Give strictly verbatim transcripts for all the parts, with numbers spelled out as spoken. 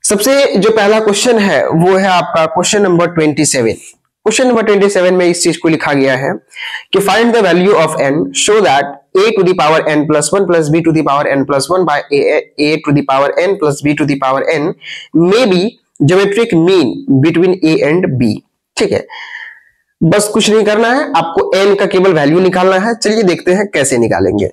सबसे जो पहला क्वेश्चन है वो है आपका question number twenty seven. Question number twenty seven में इस चीज को लिखा गया है कि find the value of n show that a to the power n plus one plus b to the power n plus one by a to the power n plus b to the power n may be geometric mean between a and b। ठीक है, बस कुछ नहीं करना है, आपको n का केवल वैल्यू निकालना है। चलिए देखते हैं कैसे निकालेंगे।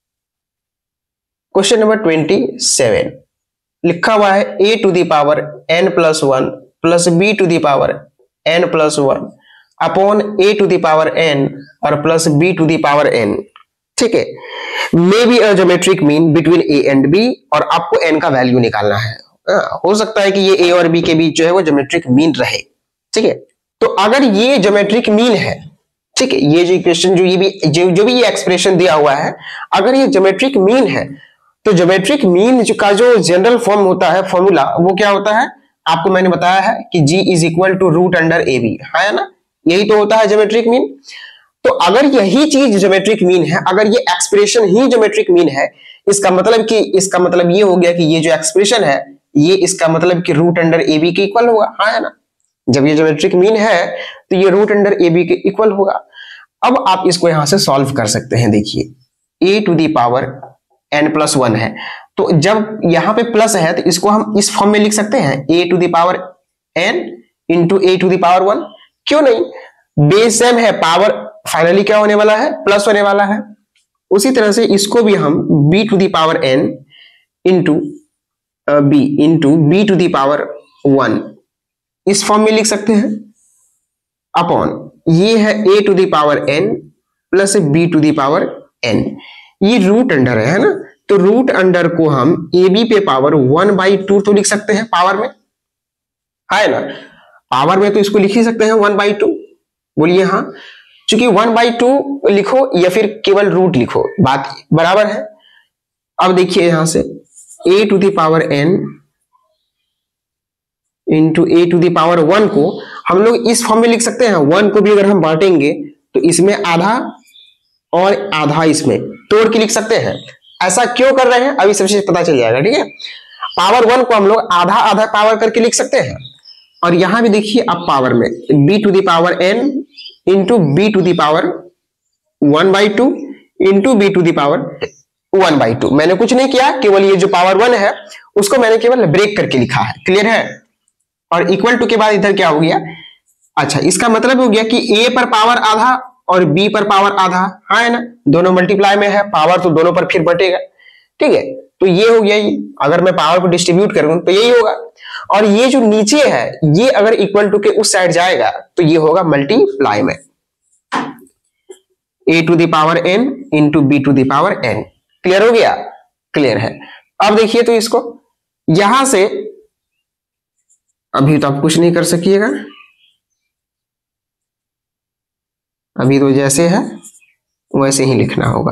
क्वेश्चन नंबर ट्वेंटी सेवन लिखा हुआ है a to the power n plus one plus b to the power n plus one upon a to the power n और plus b to the power n। ठीक है, may be a geometric mean between a and b और आपको n का value निकालना है। आ, हो सकता है कि ये a और b के बीच जो है वो ज्योमेट्रिक मीन रहे। ठीक है, तो अगर ये ज्योमेट्रिक मीन है, ठीक है, ये जो इक्वेशन जो ये भी जो, जो भी ये एक्सप्रेशन दिया हुआ है, अगर ये ज्योमेट्रिक मीन है तो ज्योमेट्रिक मीन का जो जनरल फॉर्म होता है, फॉर्मूला, वो क्या होता है? आपको मैंने बताया है कि G is equal to root under a b, है ना? यही तो होता है ज्योमेट्रिक मीन। तो अगर यही चीज ज्योमेट्रिक मीन है, अगर ये एक्सप्रेशन ही ज्योमेट्रिक मीन है, इसका मतलब कि इसका मतलब ये हो गया कि ये जो एक्सप्रेशन है ये इसका मतलब कि रूट अंडर ए बी के इक्वल होगा, है ना? जब ये ज्योमेट्रिक मीन है तो ये रूट अंडर ए बी के इक्वल होगा। अब आप इसको यहां से सॉल्व कर सकते हैं। देखिए a to the power n plus one है, तो जब यहां पे प्लस है तो इसको हम इस फॉर्म में लिख सकते हैं a to the power n into a to the power one. क्यों नहीं? बेस सेम है, पावर फाइनली क्या होने वाला है? प्लस होने वाला है। उसी तरह से इसको भी हम b to the power n into b into b to the power one इस फॉर्म में लिख सकते हैं अपॉन ये है a to the power n plus b to the power n। ये रूट अंडर है, है ना? तो रूट अंडर को हम ए बी पे पावर वन बाई टू तो लिख सकते हैं पावर में, है ना? पावर में तो इसको लिख ही सकते हैं वन बाई टू। बोलिए हाँ, चूंकि वन बाई टू लिखो या फिर केवल रूट लिखो, बात बराबर है। अब देखिए यहां से a to the power n into a to the power one को हम लोग इस फॉर्म में लिख सकते हैं। वन को भी अगर हम बांटेंगे तो इसमें आधा और आधा इसमें तोड़ के लिख सकते हैं। ऐसा क्यों कर रहे हैं अभी सब चीज पता चल जाएगा। ठीक है, पावर वन को हम लोग आधा आधा पावर करके लिख सकते हैं। और यहां भी देखिए अब पावर में b to the power n into b to the power one by two into b to the power one by two. मैंने कुछ नहीं किया, केवल ये जो पावर वन है उसको मैंने केवल ब्रेक करके लिखा है। क्लियर है? और इक्वल टू के बाद इधर क्या हो गया? अच्छा, इसका मतलब हो गया कि a पर पावर आधा और b पर पावर आधा, है ना? दोनों मल्टीप्लाई में है, पावर तो दोनों पर फिर बटेगा। ठीक है, तो ये हो गया। ये अगर मैं पावर को डिस्ट्रीब्यूट करूं तो यही होगा। और ये जो नीचे है ये अगर इक्वल टू के उस साइड जाएगा तो ये होगा मल्टीप्लाई में a to the power n into b to the power n। Clear हो गया? क्लियर है। अब देखिए तो इसको यहां से अभी तो आप कुछ नहीं कर सकिएगा, अभी तो जैसे है वैसे ही लिखना होगा।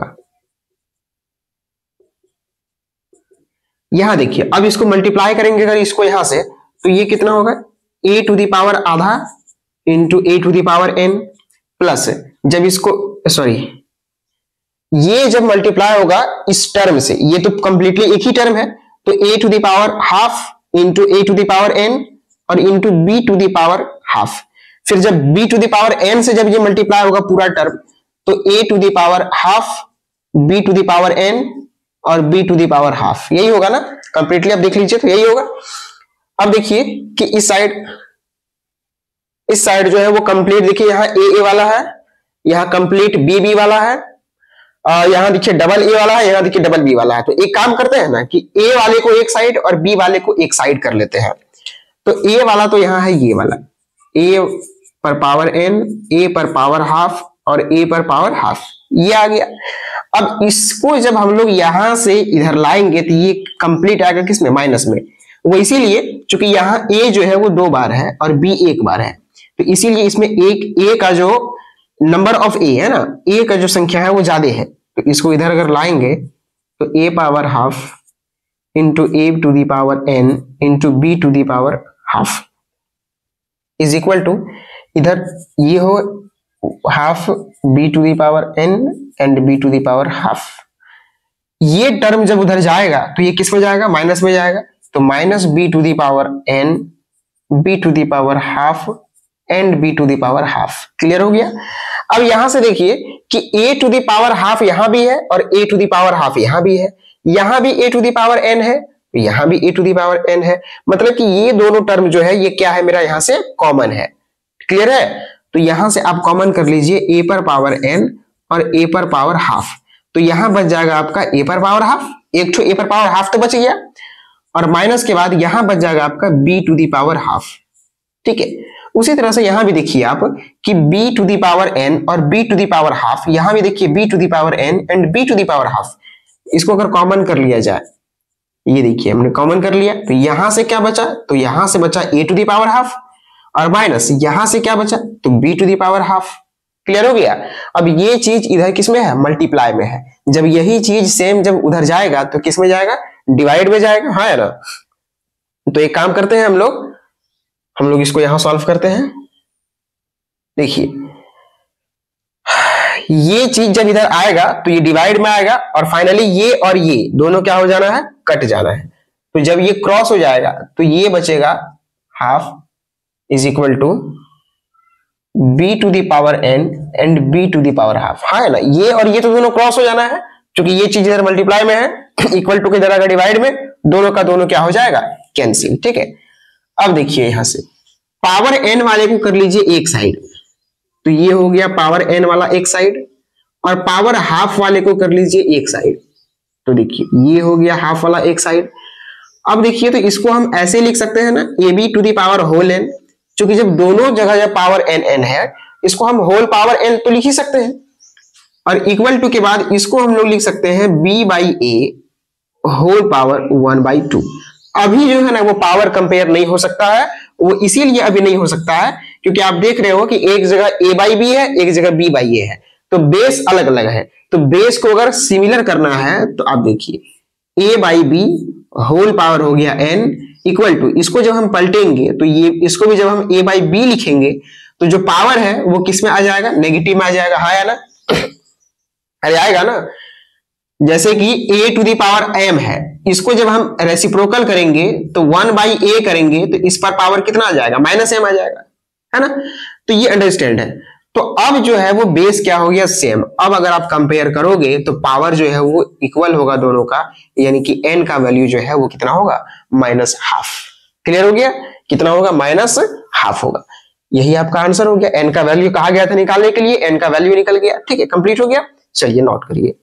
यहां देखिए अब इसको मल्टीप्लाई करेंगे अगर इसको यहां से, तो ये कितना होगा? a टू दी पावर आधा into a to the power n plus, जब इसको सॉरी ये जब मल्टीप्लाई होगा इस टर्म से, ये तो कंप्लीटली एक ही टर्म है, तो a to the power half into a to the power n और into b to the power half. फिर जब b to the power n से जब ये मल्टीप्लाई होगा पूरा टर्म, तो a to the power half b to the power n और b to the power half. यही होगा ना? कंप्लीटली अब देख लीजिए तो यही होगा। अब देखिए कि इस साइड इस साइड जो है वो कंप्लीट, देखिए यहाँ a a वाला है, यहाँ कंप्लीट b b वाला है, और यहाँ देखिए डबल a वाला है, यहाँ देखिए डबल b वाला है। तो एक काम करते हैं ना कि a वाले को एक साइड और b वाले को एक साइड कर लेते हैं। तो a वाला तो यहाँ है ये वाला, a पर पावर n, a पर पावर हाफ और a पर पावर हाफ, ये आ गया। अब इसको जब हम लोग यहां से इधर लाएंगे तो ये कंप्लीट आएगा किसमें? माइनस में। वो इसीलिए चूंकि यहाँ a जो है वो दो बार है और b एक बार है, तो इसीलिए इसमें एक a का जो नंबर ऑफ a है ना, a का जो संख्या है वो ज्यादा है, तो इसको इधर अगर लाएंगे तो a power half into a to the power n into b to the power half is equal to, इधर ये हो half b to the power n and b to the power half. ये टर्म जब उधर जाएगा तो ये किस में जाएगा? माइनस में जाएगा। तो minus b to the power n, b to the power half and b to the power half. Clear हो गया। अब यहां से देखिए कि a to the power half यहां भी है और a to the power half यहां भी है, यहां भी a to the power n है, यहां भी a to the power n है, मतलब कि ये दोनों टर्म जो है ये क्या है मेरा यहां से कॉमन है। क्लियर है। तो यहां से आप कॉमन कर लीजिए a पर पावर n और a पर पावर हाफ, तो यहां बच जाएगा आपका a पर पावर हाफ, एक तो a पर पावर हाफ तो बच गया, और माइनस के बाद यहां बच जाएगा आपका b to the power half. ठीक है। उसी तरह से यहां भी देखिए आप कि b to the power n और b to the power half, यहां भी देखिए b to the power n and b to the power half, इसको अगर कॉमन कर लिया जाए, ये देखिए हमने कॉमन कर लिया, तो यहां से क्या बचा, तो यहां से बचा a to the power half और माइनस यहां से क्या बचा, तो b to the power half. Clear हो गया। अब ये चीज इधर किसमें है, मल्टीप्लाई में है, जब यही चीज सेम जब उधर जाएगा तो किस में जाएगा, डिवाइड में जाएगा, हाँ है ना। तो एक काम करते हैं हम लोग हम लोग इसको यहां सॉल्व करते हैं। देखिए ये चीज जब इधर आएगा तो ये डिवाइड में आएगा और फाइनली ये और ये दोनों क्या हो जाना है, कट जाना है। तो जब ये क्रॉस हो जाएगा तो ये बचेगा half is equal to b to the power n and b to the power half, हाँ है ना। ये और ये तो दोनों क्रॉस हो जाना है, क्योंकि ये चीज इधर मल्टीप्लाई में है, इक्वल टू के इधर अगर डिवाइड में, दोनों का दोनों क्या हो जाएगा, कैंसिल। ठीक है। अब देखिए यहां से पावर n वाले को कर लीजिए एक साइड, तो ये हो गया पावर n वाला एक साइड, और पावर हाफ वाले को कर लीजिए एक साइड, तो देखिए ये हो गया हाफ वाला एक साइड। अब देखिए तो इसको हम ऐसे लिख सकते हैं ना, a b to the power whole n, क्योंकि जब दोनों जगह जब पावर n n है, इसको हम होल पावर n तो लिख ही सकते हैं, और इक्वल टू के बाद इसको हम लोग लिख सकते हैं b by a whole power one by two. अभी जो है ना वो पावर कंपेयर नहीं हो सकता है, वो इसीलिए अभी नहीं हो सकता है क्योंकि आप देख रहे हो कि एक जगह a बाई बी है, एक जगह b बाई ए है, तो बेस अलग अलग है। तो बेस को अगर सिमिलर करना है तो आप देखिए a by B whole power हो गया n इक्वल टू, इसको जब हम पलटेंगे तो ये इसको भी जब हम a बाई बी लिखेंगे तो जो पावर है वो किस में आ जाएगा, नेगेटिव में आ जाएगा, हाँ या ना। अरे आएगा ना। जैसे कि a to the power m है, इसको जब हम रेसिप्रोकल करेंगे तो वन बाई ए करेंगे तो इस पर पावर कितना आ जाएगा, माइनस एम आ जाएगा, है ना। तो ये अंडरस्टैंड है। तो अब जो है वो बेस क्या हो गया, सेम। अब अगर आप कंपेयर करोगे तो पावर जो है वो इक्वल होगा दोनों का, यानी कि n का वैल्यू जो है वो कितना होगा, माइनस हाफ। क्लियर हो गया, कितना होगा, माइनस हाफ होगा। यही आपका आंसर हो गया। n का वैल्यू कहा गया था निकालने के लिए, n का वैल्यू निकल गया। ठीक है, कंप्लीट हो गया। चलिए नोट करिए।